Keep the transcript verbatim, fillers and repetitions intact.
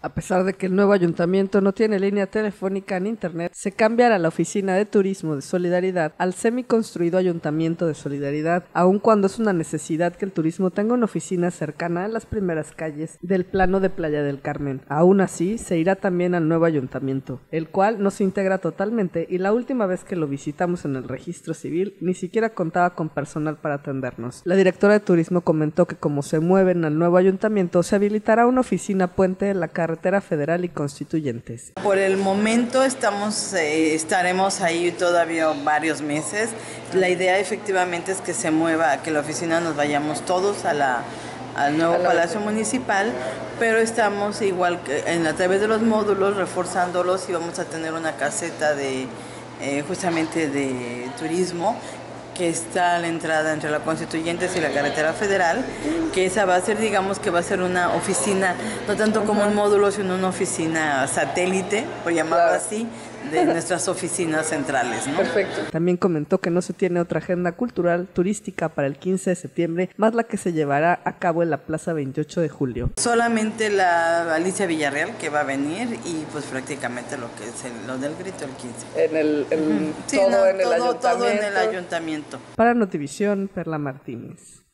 A pesar de que el nuevo ayuntamiento no tiene línea telefónica ni internet, se cambiará la oficina de turismo de Solidaridad al semiconstruido ayuntamiento de Solidaridad, aun cuando es una necesidad que el turismo tenga una oficina cercana a las primeras calles del plano de Playa del Carmen. Aún así, se irá también al nuevo ayuntamiento, el cual no se integra totalmente, y la última vez que lo visitamos en el registro civil ni siquiera contaba con personal para atendernos. La directora de turismo comentó que como se mueven al nuevo ayuntamiento, se habilitará una oficina puente en la carretera federal y Constituyentes. Por el momento estamos, eh, estaremos ahí todavía varios meses. La idea efectivamente es que se mueva, que la oficina nos vayamos todos a la, al nuevo Palacio Municipal, pero estamos igual que en, a través de los módulos reforzándolos, y vamos a tener una caseta de eh, justamente de turismo que está a la entrada entre la Constituyentes y la carretera federal, que esa va a ser, digamos que va a ser una oficina, no tanto como un módulo, sino una oficina satélite, por llamarlo claro. así, de nuestras oficinas centrales, ¿no? Perfecto. También comentó que no se tiene otra agenda cultural turística para el quince de septiembre, más la que se llevará a cabo en la Plaza veintiocho de julio. Solamente la Alicia Villarreal que va a venir, y pues prácticamente lo que es el, lo del grito el quince. En el, en uh-huh. sí, todo, no, en el todo, ayuntamiento. todo en el ayuntamiento. Para Notivisión, Perla Martínez.